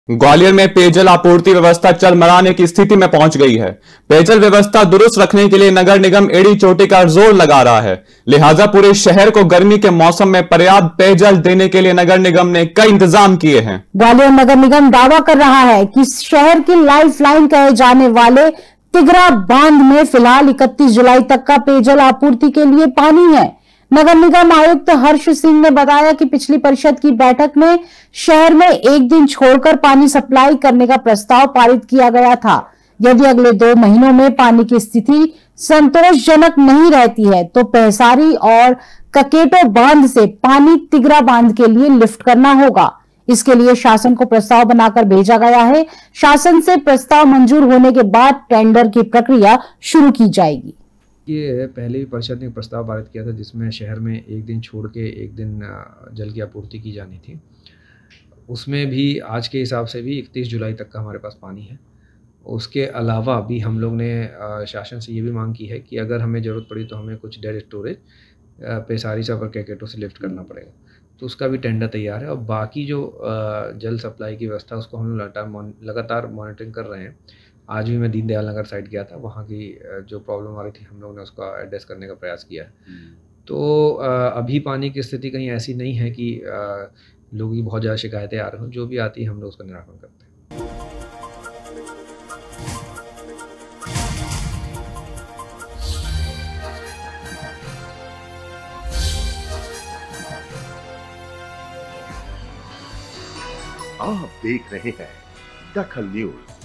ग्वालियर में पेयजल आपूर्ति व्यवस्था चरमराने की स्थिति में पहुंच गई है। पेयजल व्यवस्था दुरुस्त रखने के लिए नगर निगम एड़ी चोटी का जोर लगा रहा है। लिहाजा पूरे शहर को गर्मी के मौसम में पर्याप्त पेयजल देने के लिए नगर निगम ने कई इंतजाम किए हैं। ग्वालियर नगर निगम दावा कर रहा है कि शहर की लाइफलाइन कहे जाने वाले तिगरा बांध में फिलहाल 31 जुलाई तक का पेयजल आपूर्ति के लिए पानी है। नगर निगम आयुक्त हर्ष सिंह ने बताया कि पिछली परिषद की बैठक में शहर में एक दिन छोड़कर पानी सप्लाई करने का प्रस्ताव पारित किया गया था। यदि अगले 2 महीनों में पानी की स्थिति संतोषजनक नहीं रहती है तो पेहसारी और ककेटो बांध से पानी तिगरा बांध के लिए लिफ्ट करना होगा। इसके लिए शासन को प्रस्ताव बनाकर भेजा गया है। शासन से प्रस्ताव मंजूर होने के बाद टेंडर की प्रक्रिया शुरू की जाएगी। ये पहले भी परिषद ने प्रस्ताव पारित किया था जिसमें शहर में एक दिन छोड़ के एक दिन जल की आपूर्ति की जानी थी। उसमें भी आज के हिसाब से भी 31 जुलाई तक का हमारे पास पानी है। उसके अलावा भी हम लोग ने शासन से ये भी मांग की है कि अगर हमें ज़रूरत पड़ी तो हमें कुछ डेड स्टोरेज पेसारी से और कैकेटो से लिफ्ट करना पड़ेगा, तो उसका भी टेंडर तैयार है। और बाकी जो जल सप्लाई की व्यवस्था उसको हम लगातार मॉनिटरिंग कर रहे हैं। आज भी मैं दीनदयाल नगर साइड गया था, वहाँ की जो प्रॉब्लम आ रही थी हम लोग ने उसका एड्रेस करने का प्रयास किया है। तो अभी पानी की स्थिति कहीं ऐसी नहीं है कि लोगों की बहुत ज़्यादा शिकायतें आ रही हों। जो भी आती है हम लोग उसका निराकरण करते हैं। आप देख रहे हैं दखल न्यूज।